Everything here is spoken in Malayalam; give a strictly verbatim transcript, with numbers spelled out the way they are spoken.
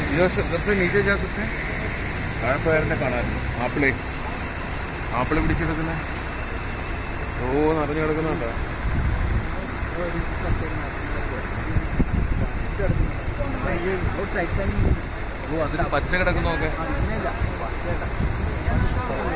इधर से नीचे जा सकते हैं താഴെ പോയാലിനെ കാണാറുണ്ട് ആപ്പിളേ ആപ്പിള് പിടിച്ചെടുക്കുന്ന ഓ നിറഞ്ഞു കിടക്കുന്നുണ്ടോ ഓ അതിന് പച്ച കിടക്കുന്നൊക്കെ